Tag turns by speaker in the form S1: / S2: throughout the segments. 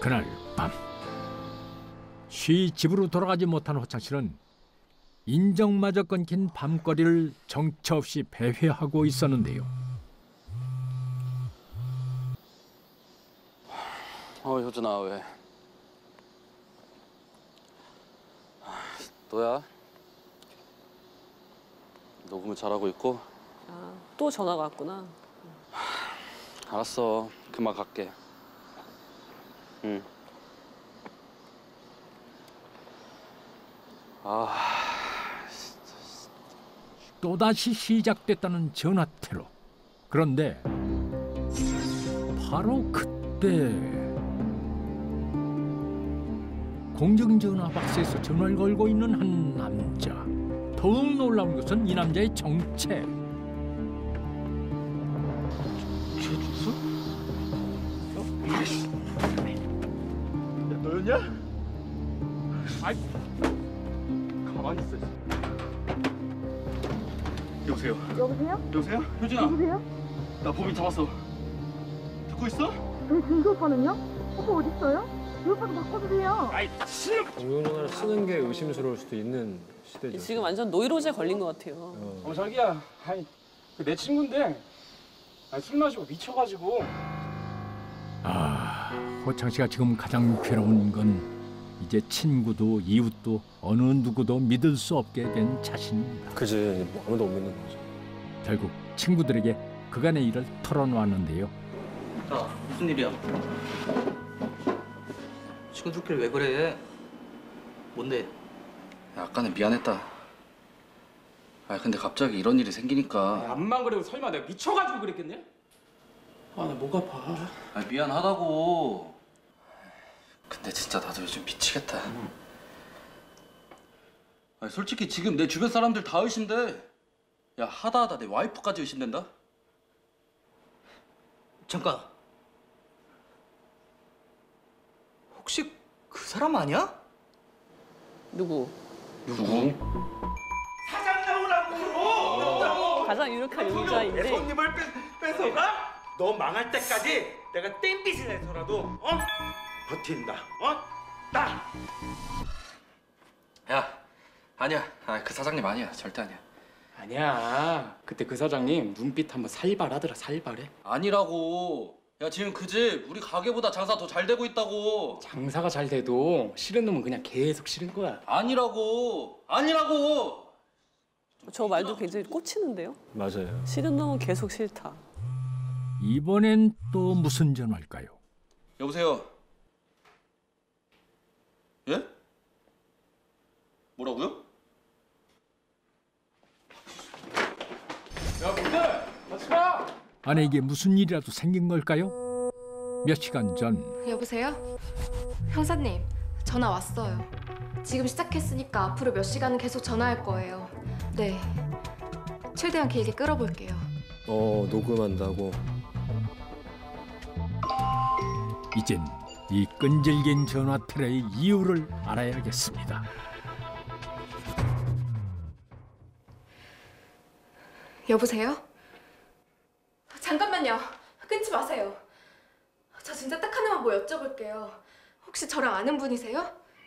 S1: 그날 밤 쉬 집으로 돌아가지 못한 호창 씨는 인정마저 끊긴 밤거리를 정처 없이 배회하고 있었는데요.
S2: 효준아 왜? 너야? 녹음을 잘하고 있고?
S3: 아, 또 전화가 왔구나.
S2: 알았어. 그만 갈게. 응.
S1: 또다시 시작됐다는 전화 테러. 그런데 바로 그때 공중전화 박스에서 전화를 걸고 있는 한 남자. 더욱 놀라운 것은 이 남자의 정체.
S4: 최준수? 야, 너였냐? 아이, 가만히 있어. 여보세요?
S5: 여보세요?
S4: 여보세요? 효진아.
S5: 여보세요?
S4: 나 범인 잡았어. 듣고 있어?
S5: 저희 준수 오빠는요? 오빠 어디 있어요? 이 오빠도 바꿔주세요.
S4: 아이, 씨!
S6: 공중전화를 쓰는 게 의심스러울 수도 있는 시대죠.
S3: 지금 완전 노이로제 걸린 것 같아요.
S4: 자기야. 아이, 내 친구인데 술 마시고 미쳐가지고.
S1: 호창 씨가 지금 가장 괴로운 건 이제 친구도 이웃도 어느 누구도 믿을 수 없게 된 자신입니다.
S6: 그지, 뭐 아무도 못 믿는 거죠.
S1: 결국 친구들에게 그간의 일을 털어놓았는데요.
S7: 야, 무슨 일이야? 친구들끼리 왜 그래? 뭔데?
S2: 야, 아까는 미안했다. 근데 갑자기 이런 일이 생기니까.
S4: 암만 그래도 설마 내가 미쳐가지고 그랬겠냐? 나 목 아파.
S2: 미안하다고. 근데 진짜 나도 요즘 미치겠다. 솔직히 지금 내 주변 사람들 다 의심돼. 야, 하다 내 와이프까지 의심된다?
S7: 잠깐. 혹시 그 사람 아니야?
S3: 누구?
S2: 누구?
S4: 사장 나오라고!
S3: 가장 유력한 용의자인데.
S4: 손님을 뺏어가? 너 망할 때까지 내가 땡빚을 내서라도 버틴다. 나!
S2: 야, 아니야. 그 사장님 아니야. 절대 아니야.
S4: 아니야. 그때 그 사장님 눈빛 한번 살벌하더라. 살벌해.
S2: 아니라고. 야, 지금 그 집 우리 가게보다 장사 더 잘 되고 있다고.
S4: 장사가 잘 돼도 싫은 놈은 그냥 계속 싫은 거야.
S2: 아니라고.
S3: 저 말도 굉장히 꽂히는데요.
S6: 맞아요.
S3: 싫은 놈은 계속 싫다.
S1: 이번엔 또 무슨 전화일까요?
S2: 여보세요. 예? 뭐라고요?
S4: 야, 뭔데? 같이 가!
S1: 아내에게 무슨 일이라도 생긴 걸까요? 몇 시간 전
S8: 여보세요? 형사님, 전화 왔어요. 지금 시작했으니까 앞으로 몇 시간은 계속 전화할 거예요. 네, 최대한 길게 끌어볼게요.
S6: 녹음한다고.
S1: 이젠 이 끈질긴 전화 테러의 이유를 알아야겠습니다.
S8: 여보세요? 잠깐만요. 끊지 마세요. 저 진짜 딱 하나만 뭐 여쭤볼게요. 혹시 저랑 아는 분이세요?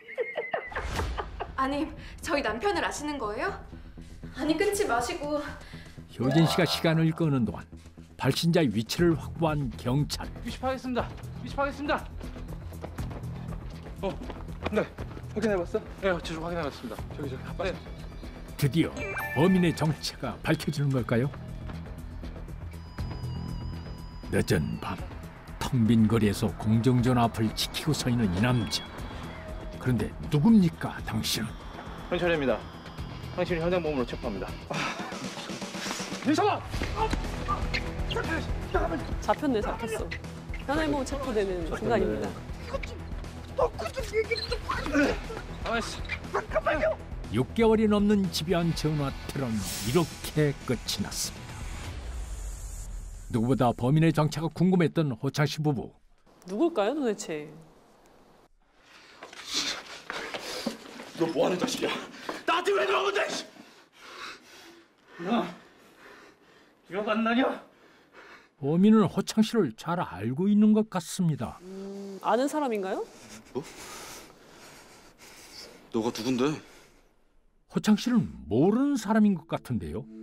S8: 아님, 저희 남편을 아시는 거예요? 아니, 끊지 마시고.
S1: 효진 씨가 시간을 끄는 동안 발신자의 위치를 확보한 경찰.
S4: 위치파하겠습니다. 네. 확인해봤어? 네, 지금 확인해봤습니다. 저기. 빨리.
S1: 드디어 범인의 정체가 밝혀지는 걸까요? 늦은 밤 텅 빈 거리에서 공중전화 앞을 지키고 서 있는 이 남자. 그런데 누굽니까 당신은?
S4: 현찰입니다. 당신이 현장 보험으로 체포합니다.
S3: 잡혔네, 잡혔어. 현행범 체포되는 순간입니다.
S1: 6개월이 넘는 집요한 전화 테러는 이렇게 끝이 났습니다. 누구보다 범인의 정체가 궁금했던 호창 씨 부부.
S3: 누굴까요, 도대체?
S4: 너 뭐하는 자식이야? 나한테 왜 그런 건데? 야, 기억 안 나냐?
S1: 범인은 호창 씨를 잘 알고 있는 것 같습니다.
S3: 아는 사람인가요?
S2: 너가 누군데?
S1: 호창 씨는 모르는 사람인 것 같은데요.